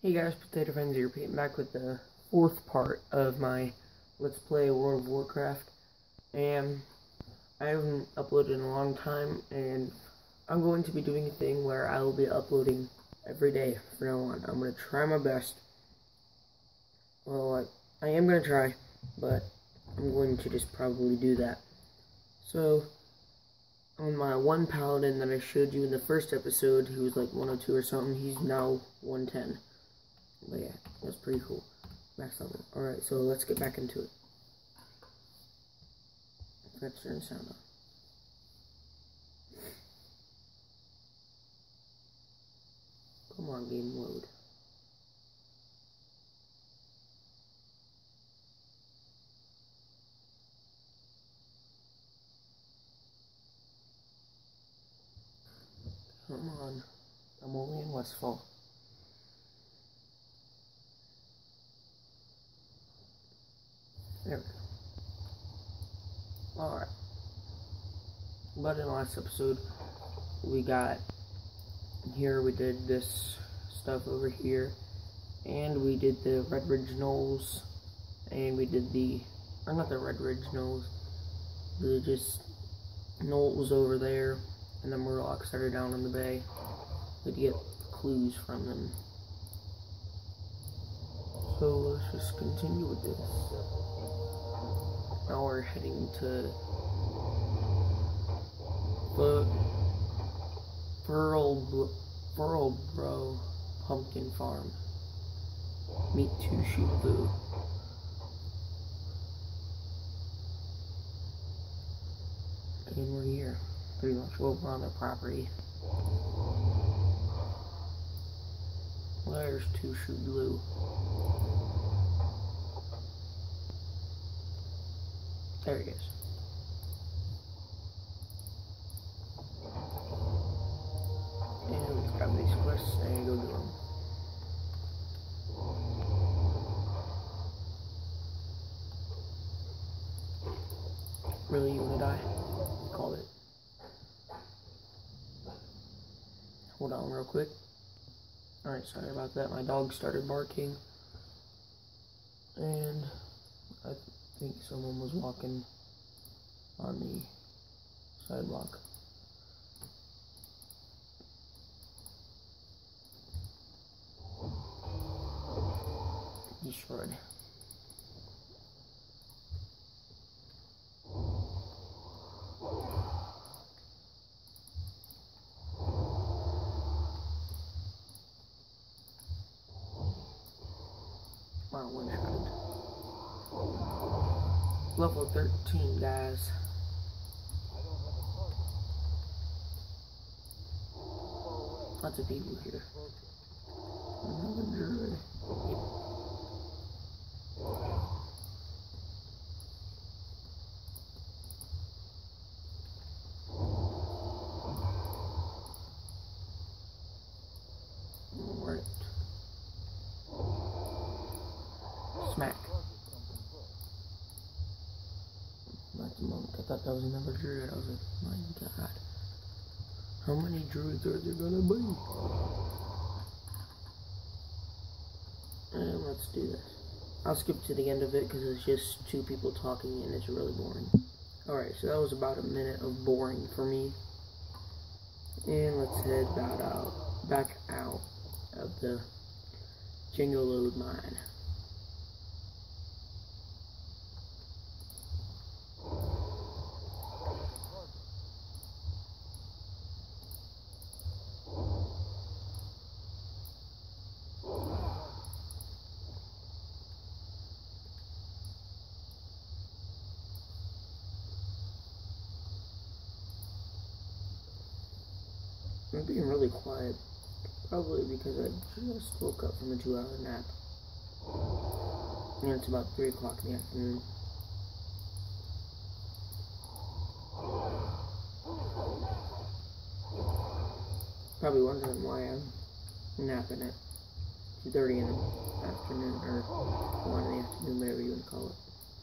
Hey guys, Potato Friends here, back with the fourth part of my Let's Play World of Warcraft. And I haven't uploaded in a long time, and I'm going to be doing a thing where I will be uploading every day from now on. I'm going to try my best. Well, I am going to try, but I'm going to just probably do that. So, on my one paladin that I showed you in the first episode, he was like 102 or something, he's now 110. But yeah, that's pretty cool. Max level. Alright, so let's get back into it. Let's turn the sound on. Come on, game load. Come on. I'm only in Westfall. There we go. Alright. But in the last episode, we got here, we did this stuff over here, and we did the Red Ridge Knolls, and we did the, or not the Red Ridge Knolls, the just knolls over there, and the Murlocs that are down in the bay. We had to get clues from them. So let's just continue with this. Now we're heading to the Furlbro Pumpkin Farm. Meet Tushibu. And we're here. Pretty much over on their property. There's Tushibu. There he is. And let's grab these quests and go do them. Really, you wanna die? Called it. Hold on real quick. Alright, sorry about that. My dog started barking. And I think someone was walking on the sidewalk. Destroyed. Wow, one shot. Level 13, guys. Lots of people here. Another druid. Yep. Alright. Smack. That's a monk. I thought that was another druid. I was like, my god. How many druids are there gonna be? And let's do this. I'll skip to the end of it because it's just two people talking and it's really boring. Alright, so that was about a minute of boring for me. And let's head back out of the Jingo Load mine. I'm being really quiet, probably because I just woke up from a 2-hour nap, and it's about 3 o'clock in the afternoon. Probably wondering why I'm napping at 2:30 in the afternoon, or 1 in the afternoon, whatever you want to call it.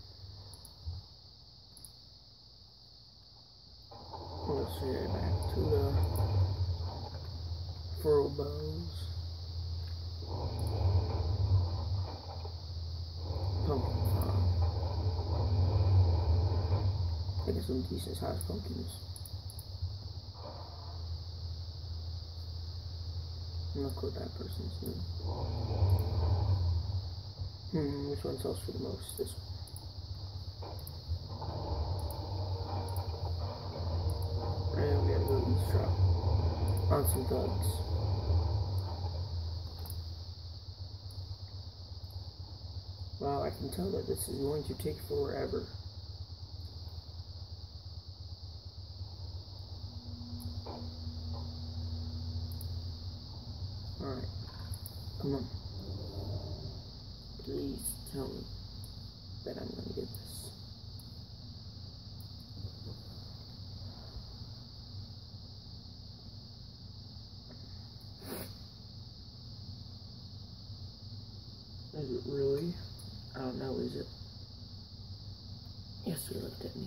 Let's head back to the furl bows. some decent sized pumpkins. Look what that person's doing. Which one sells for the most? This one. And we gotta go eavesdrop on some thugs. Wow, I can tell that this is going to take forever. Alright, come on. Please tell me that I'm gonna get this. Is it really? I don't know, is it? Yes, he looked at me.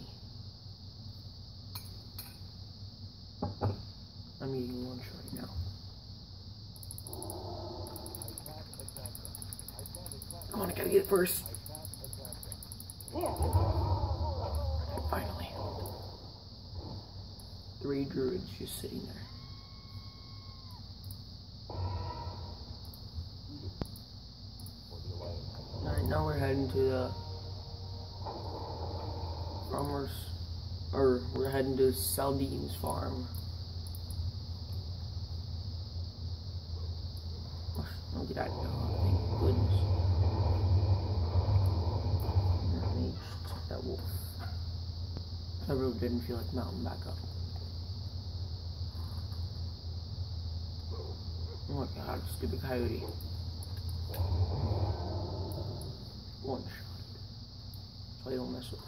I'm eating lunch right now. Come on, I gotta get it first. Finally. 3 druids just sitting there. Alright, now we're heading to the farmers, or we're heading to Saldine's farm. I'll get out of here, thank goodness. Let me check that wolf. I really didn't feel like mounting back up. Oh my god, stupid coyote. One shot. So you don't mess with me.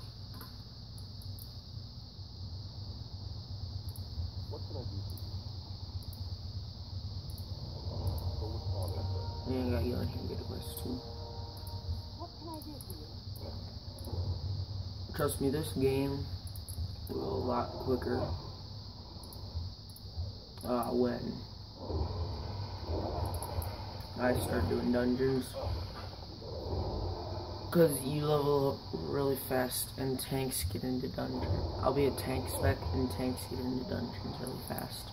What can I do for you? Yeah, I got you on here to get a quest too. What can I do for you? Trust me, this game will go a lot quicker when I start doing dungeons. Because you level up really fast and tanks get into dungeons. I'll be a tank spec and tanks get into dungeons really fast.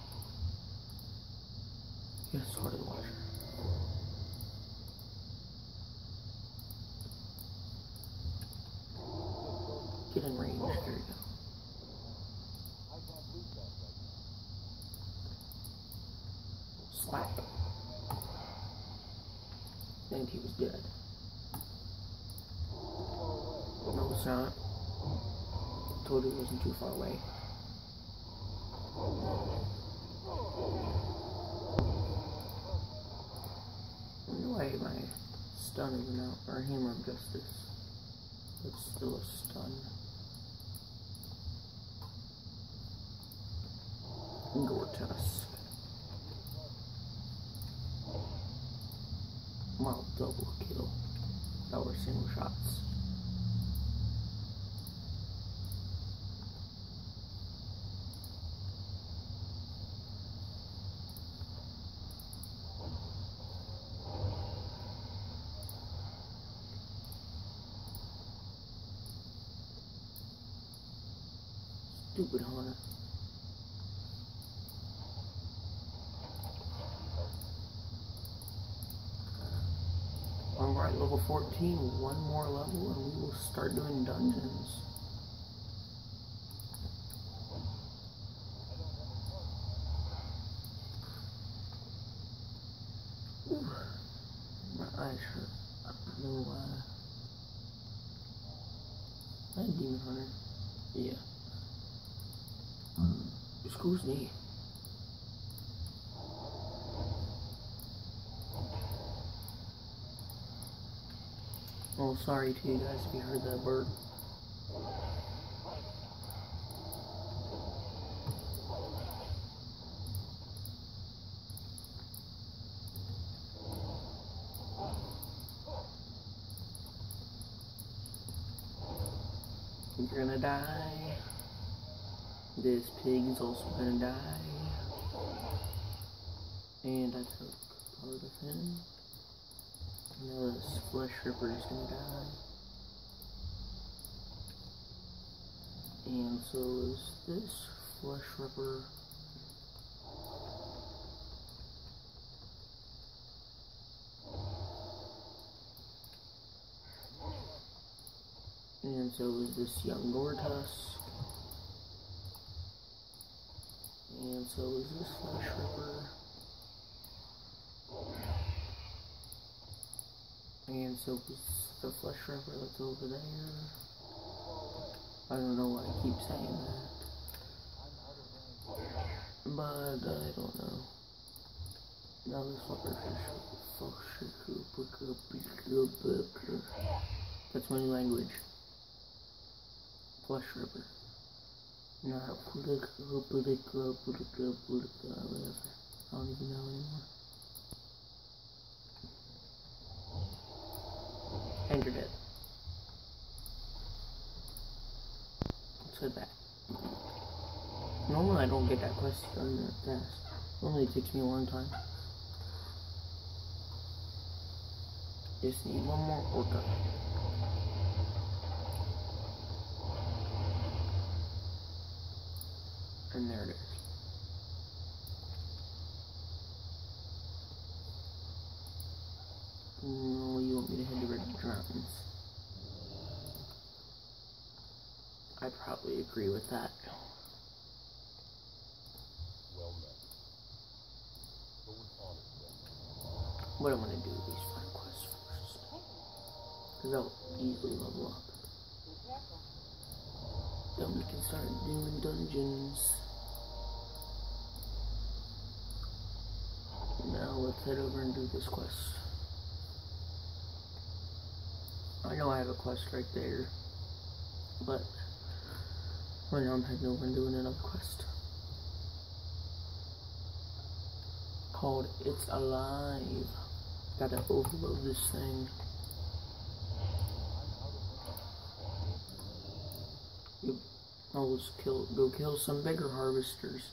Yes, part of the watcher. Get in range, there you go. Slap. And he was dead. No, it's not. Told you it wasn't too far away. I wonder why my stun isn't out, or hammer of justice. It's still a stun. Gortusk. Wow, double kill. That were single shots. Stupid hunter. We're at level 14, one more level and we will start doing dungeons. Ooh, my eyes hurt. I don't know why. Hi, Demon Hunter. Yeah. Excuse me. Oh, sorry to you guys if you heard that bird. You're gonna die. This pig's also gonna die. And I took part of him. Now this flesh ripper is gonna die. And so is this flesh ripper. And so is this young Gortus. And so is this flesh ripper. And so is the flesh ripper that's over there. I don't know why I keep saying that. But I don't know. Now this fucker. That's my new language. Flesh ripper. Not whatever. I don't even know anymore. Entered it. Let's head back. Normally I don't get that quest done that fast. Normally it takes me a long time. Just need one more orca. And there it is. No, you want me to head to Red Mountains? I probably agree with that. Well met. But I'm gonna do these 5 quests first. Because I'll easily level up. Then we can start doing dungeons. Now let's head over and do this quest. I know I have a quest right there, but right now I'm heading over and doing another quest called It's Alive. Gotta overload this thing. I'll just go kill some bigger harvesters.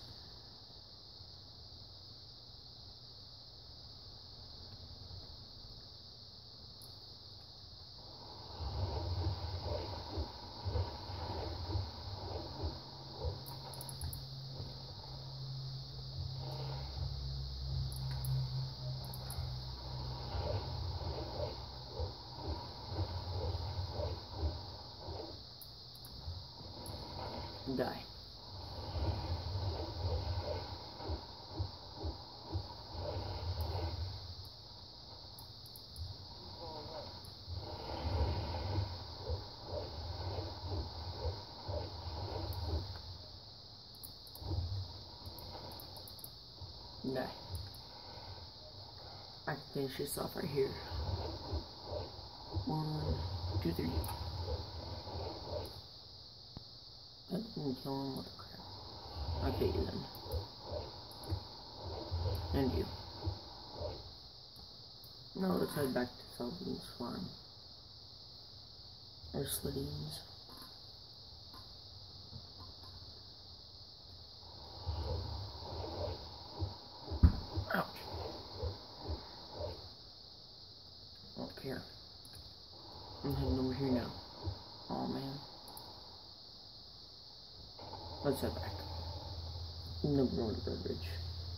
Die. Die. I can finish this off right here. 1, 2, 3. That didn't kill him, what the crap. Okay, you then. And you. Now let's head back to Selvin's farm. Or Slidines. Ouch. Don't care. I'm heading over here now. Oh man. Let's head back. Then we're going to Red Ridge.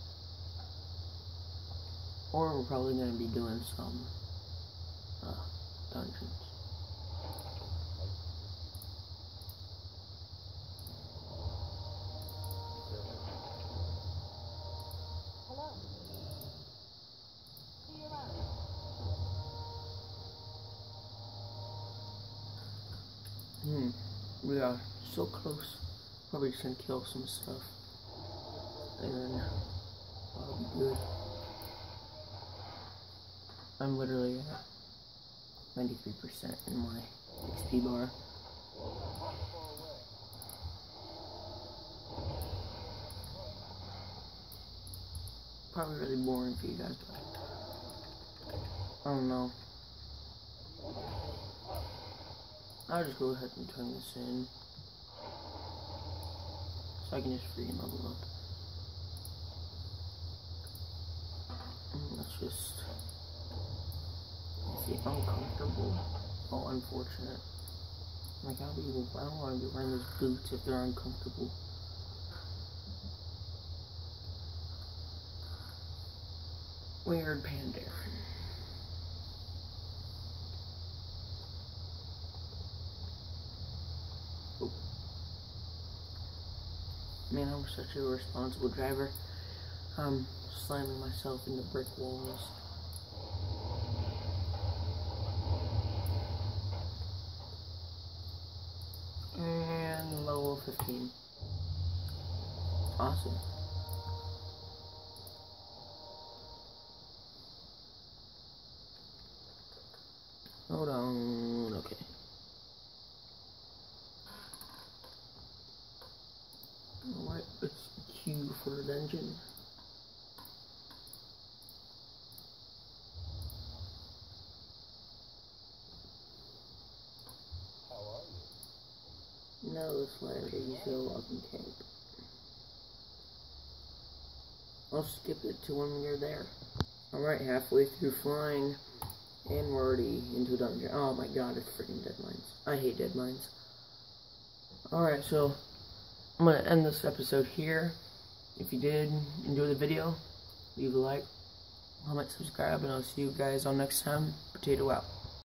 Or we're probably going to be doing some dungeons. Hello. See you around. We are so close. Probably just gonna kill some stuff. And then that'll be good. I'm literally at 93% in my XP bar. Probably really boring for you guys, but I don't know. I'll just go ahead and turn this in. So I can just freaking level up. Let's just see, uncomfortable. Oh, unfortunate. Like, I don't want to be wearing those boots if they're uncomfortable. Weird panda. Oh. Man, I'm such a responsible driver. I'm slamming myself into brick walls. And level 15. Awesome. Hold on, okay. Alright, let's queue for a dungeon. How are you? No, it's like a easy logging camp. I'll skip it to when you're there. Alright, halfway through flying, and we're already into a dungeon. Oh my god, it's freaking dead mines. I hate dead mines. Alright, so I'm going to end this episode here. If you did enjoy the video, leave a like, comment, subscribe, and I'll see you guys on next time. Potato out.